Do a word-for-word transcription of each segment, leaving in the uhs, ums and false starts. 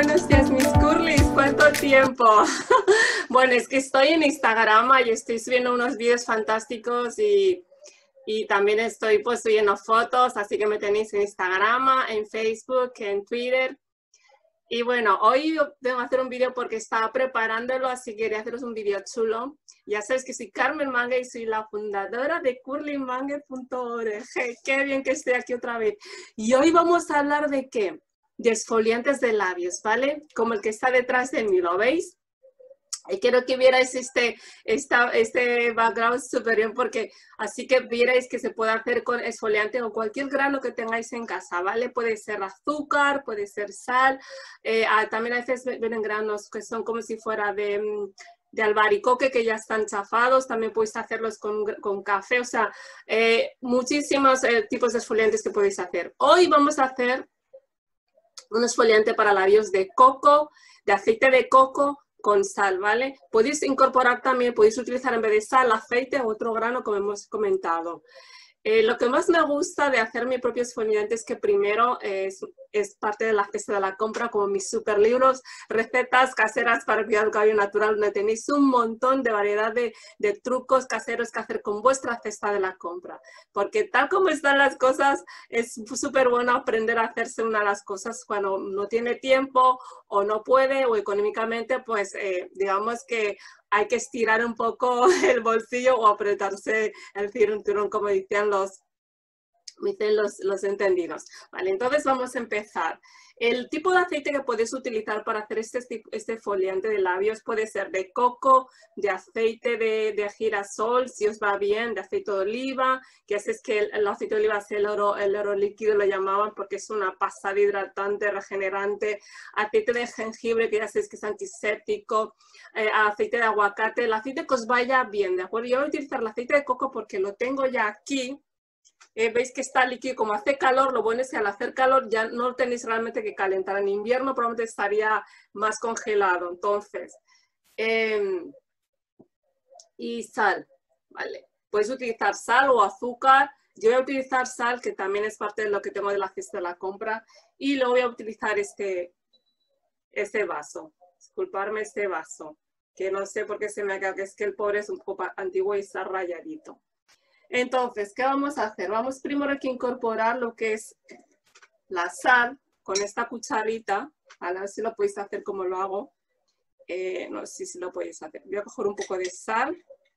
buenos días mis curlis, ¿cuánto tiempo? Bueno, es que estoy en Instagram y estoy subiendo unos vídeos fantásticos y, y también estoy pues subiendo fotos, así que me tenéis en Instagram, en Facebook, en Twitter. Y bueno, hoy vengo a hacer un vídeo porque estaba preparándolo, así que quería haceros un vídeo chulo. Ya sabéis que soy Carmen Manger y soy la fundadora de curly manger punto org. Qué bien que estoy aquí otra vez. Y hoy vamos a hablar de qué? De exfoliantes de labios, ¿vale? Como el que está detrás de mí, ¿lo veis? Y quiero que vierais este, esta, este background súper bien porque así que vierais que se puede hacer con exfoliante o cualquier grano que tengáis en casa, ¿vale? Puede ser azúcar, puede ser sal, eh, ah, también a veces vienen granos que son como si fuera de, de albaricoque que ya están chafados, también podéis hacerlos con, con café, o sea, eh, muchísimos eh, tipos de exfoliantes que podéis hacer. Hoy vamos a hacer un exfoliante para labios de coco, de aceite de coco, con sal, ¿vale? Podéis incorporar también, podéis utilizar en vez de sal, aceite o otro grano, como hemos comentado. Eh, lo que más me gusta de hacer mi propio exfoliante es que primero es, es parte de la cesta de la compra, como mis super libros, recetas caseras para cuidar el cabello natural, donde tenéis un montón de variedad de, de trucos caseros que hacer con vuestra cesta de la compra. Porque tal como están las cosas, es súper bueno aprender a hacerse una de las cosas cuando no tiene tiempo o no puede o económicamente, pues eh, digamos que hay que estirar un poco el bolsillo o apretarse el cinturón, como decían los, dicen los, los entendidos. Vale, entonces vamos a empezar. El tipo de aceite que podéis utilizar para hacer este, este exfoliante de labios puede ser de coco, de aceite de, de girasol, si os va bien, de aceite de oliva, que es que el, el aceite de oliva es el oro, el oro líquido, lo llamaban porque es una pasada hidratante, regenerante, aceite de jengibre, que ya sabéis que es antiséptico, eh, aceite de aguacate, el aceite que os vaya bien, ¿de acuerdo? Yo voy a utilizar el aceite de coco porque lo tengo ya aquí. Eh, veis que está líquido, como hace calor, lo bueno es que al hacer calor ya no tenéis realmente que calentar. En invierno probablemente estaría más congelado. Entonces, eh, y sal, ¿vale? Puedes utilizar sal o azúcar. Yo voy a utilizar sal, que también es parte de lo que tengo de la cesta de la compra. Y luego voy a utilizar este, este vaso. Disculparme este vaso, que no sé por qué se me ha quedado, que es que el pobre es un poco antiguo y está rayadito. Entonces, ¿qué vamos a hacer? Vamos primero que incorporar lo que es la sal con esta cucharita. A ver si lo podéis hacer como lo hago. Eh, no sé si lo podéis hacer. Voy a coger un poco de sal.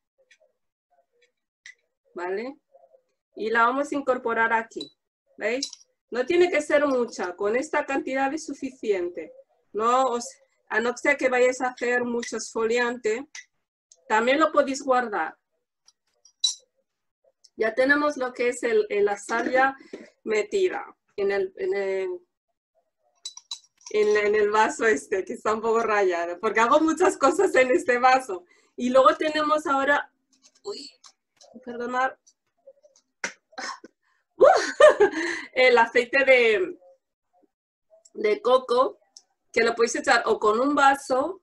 ¿Vale? Y la vamos a incorporar aquí. ¿Veis? No tiene que ser mucha. Con esta cantidad es suficiente. No os, a no ser que vayáis a hacer mucho exfoliante, también lo podéis guardar. Ya tenemos lo que es el, el, la sal ya metida en el, en, el, en, en el vaso este, que está un poco rayado, porque hago muchas cosas en este vaso. Y luego tenemos ahora, uy, perdonad, el aceite de, de coco, que lo podéis echar o con un vaso,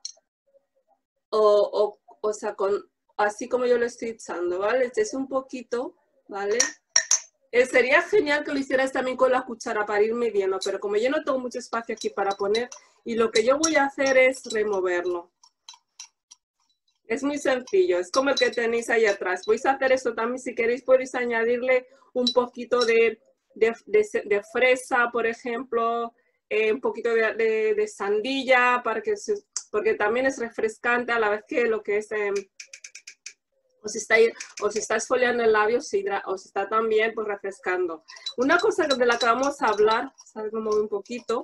o, o, o sea, con... así como yo lo estoy echando, ¿vale? Echéis un poquito, ¿vale? Eh, sería genial que lo hicieras también con la cuchara para ir midiendo, pero como yo no tengo mucho espacio aquí para poner, y lo que yo voy a hacer es removerlo. Es muy sencillo, es como el que tenéis ahí atrás. Vais a hacer esto también, si queréis podéis añadirle un poquito de, de, de, de fresa, por ejemplo, eh, un poquito de, de, de sandía, para que se, porque también es refrescante a la vez que lo que es... Eh, os está, os está exfoliando el labio, os está también pues, refrescando. Una cosa de la que vamos a hablar, ¿sabes? Me muevo un poquito.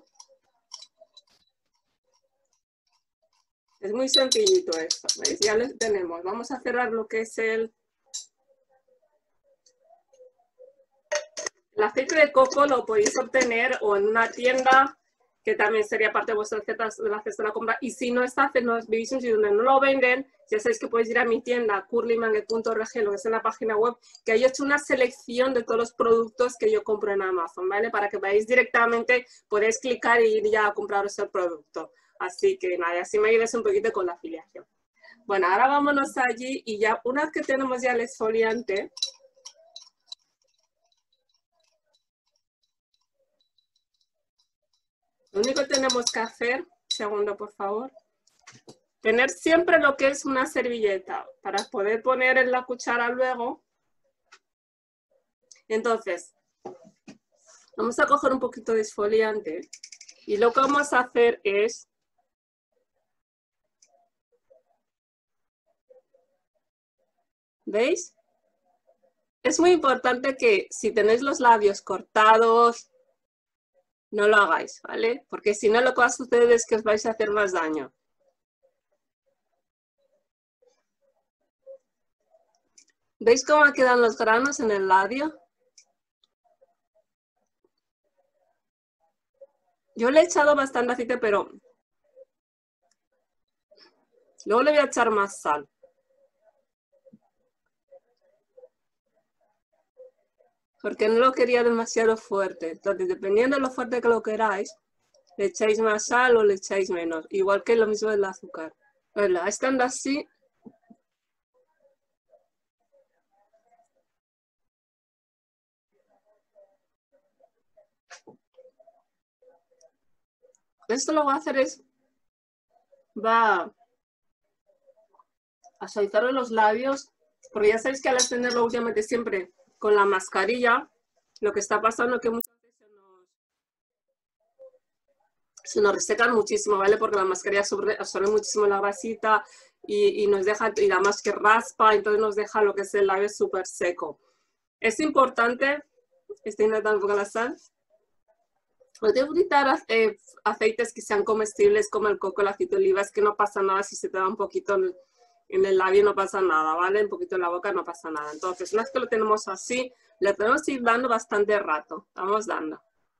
Es muy sencillito esto, ¿veis? Ya lo tenemos. Vamos a cerrar lo que es el... El aceite de coco lo podéis obtener o en una tienda, que también sería parte de vuestra receta de la cesta de la compra. Y si no está, no vivís en un sitio donde no lo venden, ya sabéis que podéis ir a mi tienda, curly manger punto org, lo que es en la página web, que ahí he hecho una selección de todos los productos que yo compro en Amazon, ¿vale? Para que veáis directamente, podéis clicar y ir ya a compraros el producto. Así que nada, así me ayudáis un poquito con la afiliación. Bueno, ahora vámonos allí y ya, una vez que tenemos ya el exfoliante, Lo único que tenemos que hacer, segundo por favor, tener siempre lo que es una servilleta para poder poner en la cuchara luego. Entonces, vamos a coger un poquito de esfoliante y lo que vamos a hacer es ¿veis? Es muy importante que si tenéis los labios cortados, no lo hagáis, ¿vale? Porque si no, lo que va a suceder es que os vais a hacer más daño. ¿Veis cómo quedan los granos en el labio? Yo le he echado bastante aceite, pero luego le voy a echar más sal. Porque no lo quería demasiado fuerte. Entonces, dependiendo de lo fuerte que lo queráis, le echáis más sal o le echáis menos. Igual que lo mismo del azúcar. ¿Verdad? Estando así. Esto lo que va a hacer es, va a suavizar los labios, porque ya sabéis que al tenerlo últimamente siempre con la mascarilla, lo que está pasando es que muchas veces se nos, se nos resecan muchísimo, ¿vale? Porque la mascarilla absorbe, absorbe muchísimo la grasita y, y nos deja, y además que raspa, entonces nos deja lo que es el labio súper seco. Es importante, estoy intentando poner la sal, puedes utilizar eh, aceites que sean comestibles como el coco, el aceite de oliva, es que no pasa nada si se te da un poquito en, en el labio, no pasa nada, ¿vale? Un poquito en la boca no pasa nada. Entonces, una vez que lo tenemos así, le tenemos que ir dando bastante rato. Vamos dando.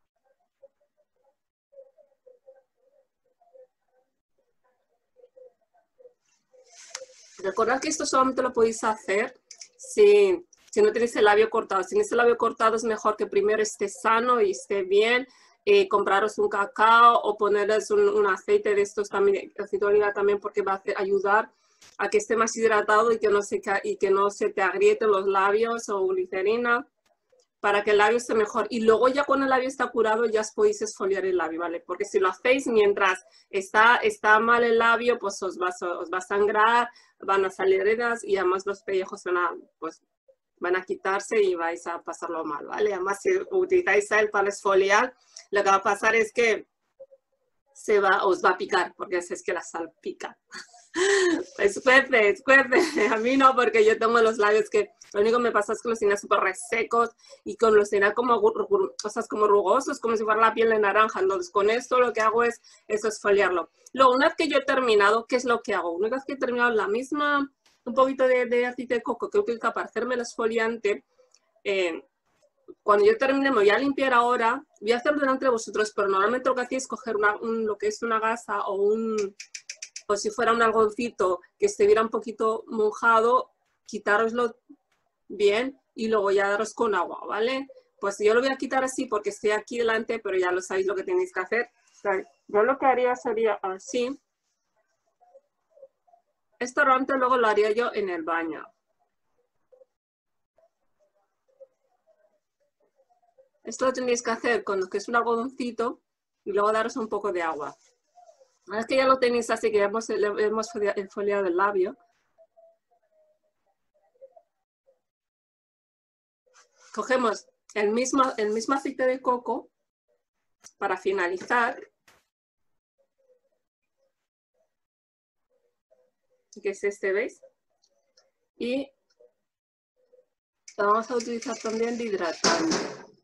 Recordad que esto solamente lo podéis hacer si, si no tenéis el labio cortado. Si tenéis el labio cortado es mejor que primero esté sano y esté bien. Eh, compraros un cacao o ponerles un, un aceite de estos también, aceite de oliva también, porque va a hacer, ayudar a que esté más hidratado y que, no se, y que no se te agrieten los labios o glicerina, para que el labio esté mejor. Y luego ya cuando el labio está curado ya os podéis esfoliar el labio, ¿vale? Porque si lo hacéis mientras está, está mal el labio, pues os va, os va a sangrar, van a salir heridas y además los pellejos van a, pues, van a quitarse y vais a pasarlo mal, ¿vale? Además, si utilizáis el para esfoliar, lo que va a pasar es que se va, os va a picar, porque es que la sal pica. Pues cuece, cuece. A mí no, porque yo tengo los labios que lo único que me pasa es que los tenía súper resecos y con los tenía como, cosas como rugosos, como si fuera la piel de naranja. Entonces, con esto lo que hago es, es esfoliarlo. Luego, una vez que yo he terminado, ¿qué es lo que hago? Una vez que he terminado la misma, un poquito de, de aceite de coco que utilizo para hacerme el esfoliante, eh, cuando yo termine, me voy a limpiar ahora, voy a hacer delante de vosotros, pero normalmente lo que hacía es coger una, un, lo que es una gasa o un, o si fuera un algodoncito que estuviera un poquito mojado, quitároslo bien y luego ya daros con agua, ¿vale? Pues yo lo voy a quitar así porque estoy aquí delante, pero ya lo sabéis lo que tenéis que hacer. O sea, yo lo que haría sería así. Esto realmente luego lo haría yo en el baño. Esto lo tenéis que hacer con lo que es un algodoncito y luego daros un poco de agua. Una vez que ya lo tenéis así, que ya hemos, hemos esfoliado el labio, cogemos el mismo, el mismo aceite de coco para finalizar, que es este, ¿veis? Y lo vamos a utilizar también de hidratante.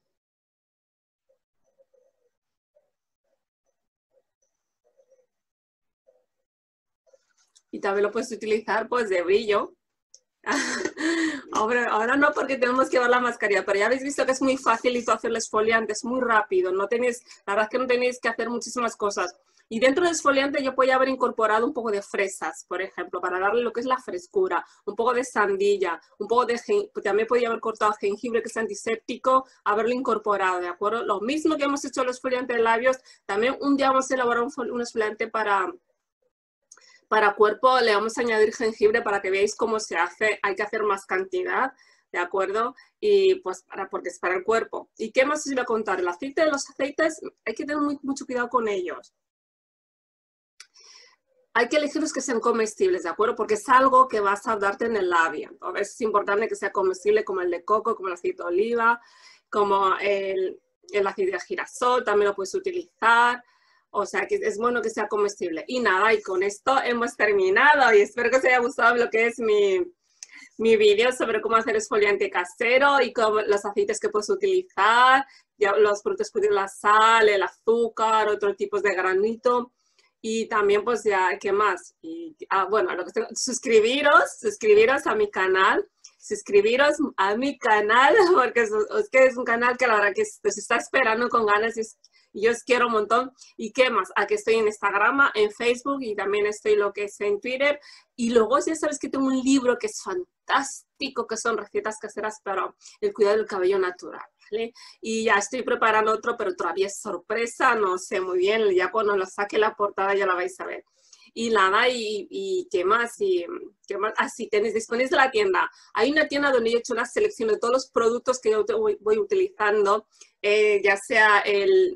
Y también lo puedes utilizar pues de brillo. Ahora, ahora no porque tenemos que llevar la mascarilla, pero ya habéis visto que es muy fácil hacer el esfoliante, es muy rápido, no tenéis, la verdad es que no tenéis que hacer muchísimas cosas. Y dentro del esfoliante yo podía haber incorporado un poco de fresas, por ejemplo, para darle lo que es la frescura, un poco de sandía, un poco de jengibre, también podía haber cortado jengibre que es antiséptico, haberlo incorporado, ¿de acuerdo? Lo mismo que hemos hecho el esfoliante de labios, también un día vamos a elaborar un, un esfoliante para... Para cuerpo le vamos a añadir jengibre para que veáis cómo se hace. Hay que hacer más cantidad ¿de acuerdo? Y pues para, porque es para el cuerpo. ¿Y qué más os iba a contar? El aceite, los aceites, hay que tener muy, mucho cuidado con ellos. Hay que elegir los que sean comestibles, ¿de acuerdo? Porque es algo que vas a darte en el labio. Entonces es importante que sea comestible como el de coco, como el aceite de oliva, como el, el aceite de girasol, también lo puedes utilizar. O sea, que es bueno que sea comestible. Y nada, y con esto hemos terminado. Y espero que os haya gustado lo que es mi, mi vídeo sobre cómo hacer exfoliante casero y cómo, los aceites que puedes utilizar, ya, los productos que la sal, el azúcar, otros tipos de granito. Y también, pues ya, ¿qué más? Y, ah, bueno, lo que tengo, suscribiros, suscribiros a mi canal, suscribiros a mi canal, porque es, es que es un canal que la verdad que se está esperando con ganas y, es, y yo os quiero un montón. ¿Y qué más? Aquí estoy en Instagram, en Facebook y también estoy lo que es en Twitter. Y luego ya sabes que tengo un libro que es fantástico, que son recetas caseras para el cuidado del cabello natural. ¿Vale? Y ya estoy preparando otro, pero todavía es sorpresa, no sé muy bien, ya cuando lo saque la portada ya la vais a ver. Y nada, y, y qué más, y qué más, así ah, tenéis disponibles de la tienda. Hay una tienda donde he hecho una selección de todos los productos que yo voy, voy utilizando, eh, ya sea el,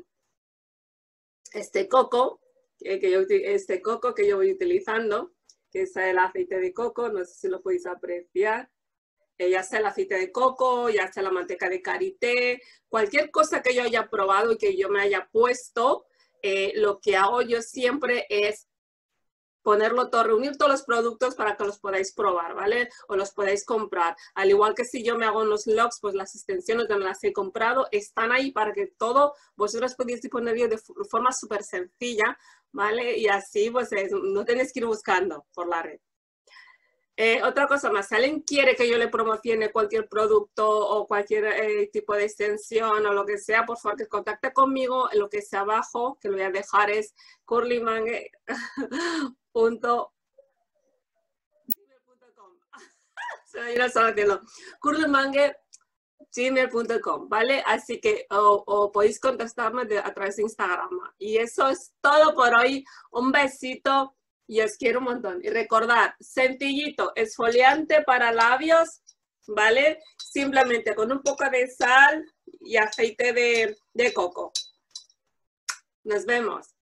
este coco, eh, que yo, este coco que yo voy utilizando, que es el aceite de coco, no sé si lo podéis apreciar. Eh, ya sea el aceite de coco, ya sea la manteca de karité, cualquier cosa que yo haya probado y que yo me haya puesto, eh, lo que hago yo siempre es ponerlo todo, reunir todos los productos para que los podáis probar, ¿vale? O los podáis comprar. Al igual que si yo me hago unos logs, pues las extensiones donde las he comprado están ahí para que todo vosotros podéis disponer de forma súper sencilla, ¿vale? Y así, pues es, no tenéis que ir buscando por la red. Eh, otra cosa más, si alguien quiere que yo le promocione cualquier producto o cualquier eh, tipo de extensión o lo que sea, por favor que contacte conmigo. En lo que está abajo, que lo voy a dejar, es curlymangue punto com. Se me irá solo haciendo curlymangue punto com, ¿vale? Así que o, o podéis contactarme de, a través de Instagram. Y eso es todo por hoy. Un besito. Y os quiero un montón. Y recordad, sencillito, exfoliante para labios, ¿vale? Simplemente con un poco de sal y aceite de, de coco. Nos vemos.